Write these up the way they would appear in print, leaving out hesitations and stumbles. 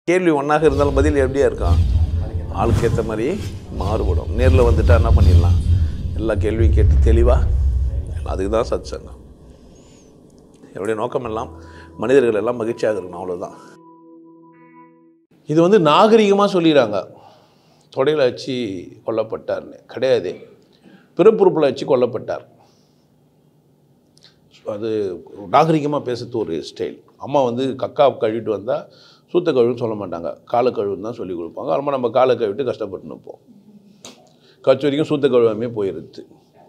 கேள்வி ஒன்றாக இருந்தாலும் பதில் எப்படியா இருக்கும்? ஆளுக்கு ஏற்ற மாதிரி மாறுபடும். நேரில் வந்துட்டா என்ன பண்ணிடலாம்? எல்லா கேள்வியும் கேட்டு தெளிவாக, அதுக்கு தான் சத் சங்கம். என்னுடைய நோக்கம் எல்லாம் மனிதர்கள் எல்லாம் மகிழ்ச்சியாக இருக்கணும், அவ்வளோதான். இது நாகரிகமாக சொல்லிடுறாங்க. தொடையில் வச்சு கொல்லப்பட்டார்னு கிடையாது, பிறப்புறுப்பில் வச்சு கொல்லப்பட்டார். அது நாகரிகமாக பேசுறது ஒரு ஸ்டைல். அம்மா கக்கா கழுவிட்டு வந்தால் சூத்த கழுவுன்னு சொல்ல மாட்டாங்க, காலை கழுவுன்னு தான் சொல்லி கொடுப்பாங்க. அம்மா நம்ம காலை கழுவிட்டு கஷ்டப்பட்டு நிற்போம். கட்சி வரைக்கும் சூத்த கழுவாமே போயிடுது.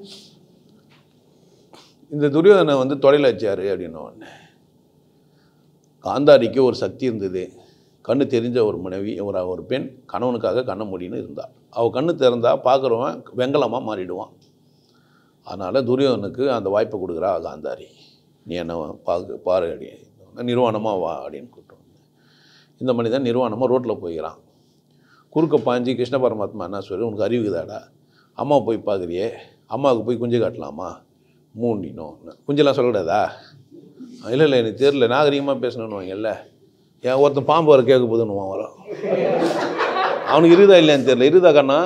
இந்த துரியோதனை தொடையில் வச்சார் அப்படின்ன உடனே காந்தாரிக்கு ஒரு சக்தி இருந்தது. கண்ணு தெரிஞ்ச ஒரு மனைவி, ஒரு பெண் கணவனுக்காக கண்ணை மூடின்னு இருந்தாள். அவள் கண்ணு திறந்தால் பார்க்குறவன் வெங்கலமாக மாறிடுவான். அதனால் துரியோதனுக்கு அந்த வாய்ப்பை கொடுக்குறா காந்தாரி. நீ என்ன பாரு அடி, நிர்வாணமாக வா அப்படின்னு கூப்பிட்டு. இந்த மனிதன் நிர்வாணமாக ரோட்டில் போய்கிறான். குறுக்க பாஞ்சி கிருஷ்ண பரமாத்மா என்ன சொல்லி, உனக்கு அறிவுக்குதாடா, அம்மா போய் பார்க்குறியே, அம்மாவுக்கு போய் குஞ்சு காட்டலாமா, மூண்டினோம், குஞ்செல்லாம் சொல்லக்கூடாதா? இல்லை இல்லை எனக்கு தெரியல, நாகரிகமாக பேசணுன்னு வாங்கல்ல. ஏன் ஒருத்தன் பாம்பு வர கேட்க போதுன்னு வரும், அவனுக்கு இருக்குதா இல்லையான்னு தெரியல. இருக்குதா கண்ணா?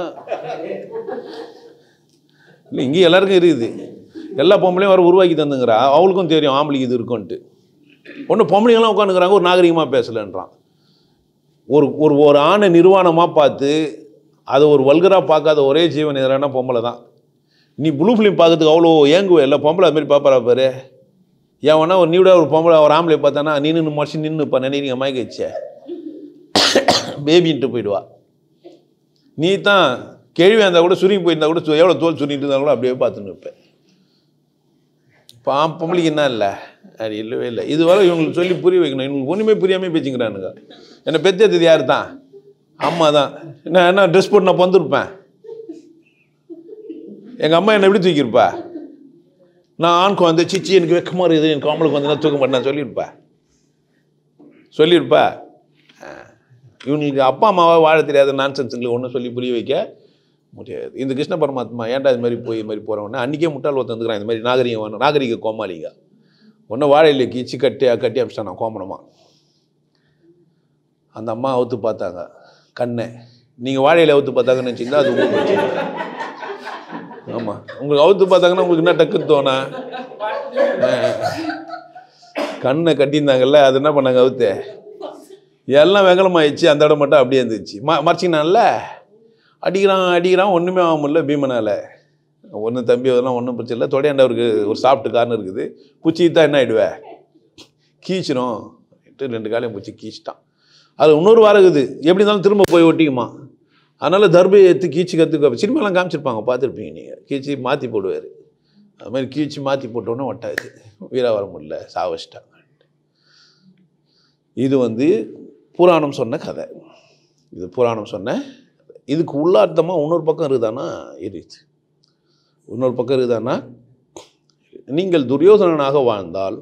இல்லை, இங்கே எல்லாருக்கும் இருக்குது. எல்லா பொம்பளையும் வர உருவாக்கி தந்துங்கிறா. அவளுக்கும் தெரியும் ஆம்பளைக்கு இது இருக்குன்ட்டு. ஒன்று பொம்பளைங்கெல்லாம் உட்காந்துக்கிறாங்க, ஒரு நாகரிகமாக பேசலைன்றான். ஒரு ஆணை நிர்வாணமாக பார்த்து அதை ஒரு வல்கராக பார்க்காத ஒரே ஜீவன் எதிரான பொம்பளை தான். நீ ப்ளூ ஃபிலிம் பார்க்கறதுக்கு அவ்வளோ ஏங்குவே இல்லை, பொம்பளை அது மாதிரி பார்ப்பறா பாரு. ஏன் வேணா ஒரு நீவிட ஒரு பொம்பளை ஒரு ஆம்பளை பார்த்தானா நின்று மனுஷன் நின்றுப்பா நினைக்கிறீங்க மயக்கிச்சே பேபின்ட்டு போயிடுவா. நீ தான் கேள்வியாக இருந்தால் கூட சுருங்கி போயிருந்தா கூட எவ்வளோ தோல் சுருங்கிட்டு இருந்தால் கூட அப்படியே பார்த்துன்னு இருப்பேன். பொம்பளைக்கு என்ன இல்லை, அது இல்லவே இல்லை. இதுவரை இவங்களுக்கு சொல்லி புரிய வைக்கணும். இவங்களுக்கு ஒன்றுமே புரியாமல் பேசிக்கிறானுங்க. என்னை பெற்றது யார் தான்? அம்மா தான். என்ன ட்ரெஸ் போட்டு நான் வந்துருப்பேன்? எங்கள் அம்மா என்னை எப்படி தூக்கியிருப்பா? நான் ஆண்க்கு வந்து சிச்சி எனக்கு வெக்கமாக இருக்குது, எனக்கு ஆம்பளுக்கு வந்து நான் தூக்க மாட்டேன் நான் சொல்லியிருப்பா. இவங்களுக்கு அப்பா அம்மாவை வாழ தெரியாத நான்சென்ஸுங்களுக்கு ஒன்றும் சொல்லி புரிய வைக்க முடியாது. இந்த கிருஷ்ண பரமாத்மா ஏன்டா இது மாதிரி போய் இது மாதிரி போகிறவொன்னே அன்றைக்கே முட்டால் ஒருத்தந்துக்கிறான். இந்த மாதிரி நாகரிகம் வேணும், நாகரிக கோமாளிங்க. ஒன்றும் வாழையில கீச்சு கட்டி அமிச்சிட்டான் நான் கோமணமாக. அந்த அம்மா அவுத்து பார்த்தாங்க கண்ணை. நீங்கள் வாழையில அவுத்து பார்த்தாங்கன்னு நினச்சிங்கன்னா அது உங்களுக்கு. ஆமாம், உங்களுக்கு அவுத்து பார்த்தாங்கன்னா உங்களுக்கு என்ன டக்குன்னு தோணா? கண்ணை கட்டியிருந்தாங்கல்ல, அது என்ன பண்ணாங்க அவுத்து எல்லாம் வெங்கலமாகிடுச்சு. அந்த இடம் மட்டும் அப்படியே இருந்துச்சு. மறைச்சிங்கனால அடிக்கிறான் ஒன்றுமே ஆக முடியல பீமனால். ஒன்றும் தம்பி அதெல்லாம் ஒன்றும் பிரச்சனை இல்லை. தொடையாண்ட அவருக்கு ஒரு சாப்பிட்டு காரணம் இருக்குது. பூச்சி தான் என்ன ஆகிடுவேன், கீச்சிடும். 2 காலையும் பூச்சி கீச்சிட்டான். அது இன்னொரு வாரம் இருக்குது, எப்படி இருந்தாலும் திரும்ப போய் ஒட்டிக்குமா. அதனால் தர்பையை எடுத்து கீச்சு கற்றுக்க சினிமாலாம் காமிச்சிருப்பாங்க, பார்த்துருப்பீங்க நீங்கள். கீச்சு மாற்றி போடுவார். அது மாதிரி கீச்சு மாற்றி போட்டோன்னே ஒட்டாது, வீரா வர முடியல, சாவச்சிட்டாங்க. இது புராணம் சொன்ன கதை. இது புராணம் சொன்ன. இதுக்கு உள்ளார்த்தமாக இன்னொரு பக்கம் இருக்குதானா இருக்குது. இன்னொரு பக்கம் இருக்குதானா, நீங்கள் துரியோதனனாக வாழ்ந்தால்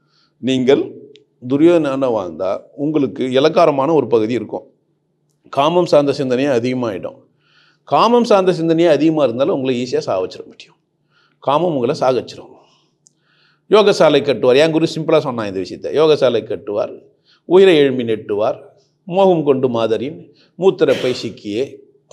உங்களுக்கு இலக்காரமான ஒரு பகுதி இருக்கும். காமம் சார்ந்த சிந்தனையே அதிகமாகிடும். காமம் சார்ந்த சிந்தனையே அதிகமாக இருந்தாலும் உங்களை ஈஸியாக சாவச்சிட முடியும். காமம் உங்களை சாகச்சிடும். யோகசாலை கட்டுவார். என் குரு சிம்பிளாக சொன்னான் இந்த விஷயத்தை. யோகசாலை கட்டுவார், உயிரை எழும்பி நெட்டுவார், மோகம் கொண்டு மாதரின் மூத்திரப்பை சிக்கியே.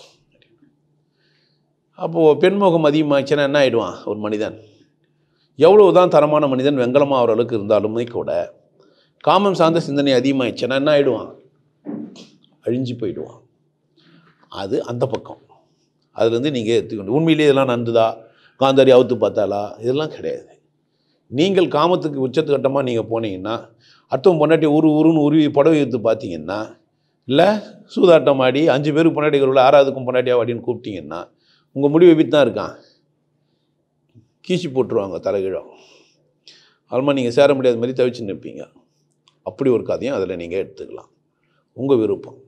அப்போது பெண்மோகம் அதிகமாகிடுச்சுன்னா என்ன ஆகிடுவான் ஒரு மனிதன்? எவ்வளவுதான் தரமான மனிதன் வெங்கலமாக அவர்களுக்கு இருந்தாலுமே கூட காமம் சார்ந்த சிந்தனை அதிகமாகிடுச்சுன்னா என்ன ஆகிடுவான்? அழிஞ்சு போயிடுவான். அது அந்த பக்கம். அதுலேருந்து நீங்கள் எடுத்துக்கணும். உண்மையிலேயே இதெல்லாம் நந்துதா, காந்தாரி அவுத்து பார்த்தாலா, இதெல்லாம் கிடையாது. நீங்கள் காமத்துக்கு உச்சத்துக்கட்டமாக நீங்கள் போனீங்கன்னா, அடுத்தவன் பொண்டாட்டி உருன்னு உருவி புடவை எடுத்து பார்த்தீங்கன்னா, இல்லை சூதாட்டம் ஆடி 5 பேருக்கு பொண்டாட்டிகள் உள்ள 6வதுக்கும் பொண்டாட்டியாக அப்படின்னு கூப்பிட்டீங்கன்னா உங்கள் முடிவு எப்படி தான் இருக்கான்? கீச்சு போட்டுருவாங்க தலைகீழம். அதுமாதிரி நீங்கள் சேர முடியாத மாதிரி தவிச்சு நிற்பீங்க. அப்படி ஒரு கதையும் அதில் நீங்கள் எடுத்துக்கலாம். உங்கள் விருப்பம்.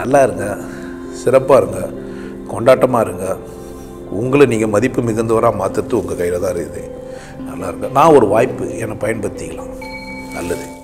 நல்லா இருங்க, சிறப்பாக இருங்க, கொண்டாட்டமாக இருங்க. உங்களை நீங்கள் மதிப்பு மிகுந்தவராக மாற்றுறது உங்கள் கையில் தான் இருக்குது. நல்லா இருங்க. நான் ஒரு வாய்ப்பு என்னை பயன்படுத்திக்கலாம். நல்லது.